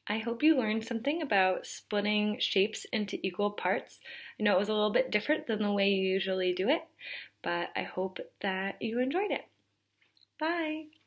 I hope you learned something about splitting shapes into equal parts. I know it was a little bit different than the way you usually do it, but I hope that you enjoyed it. Bye!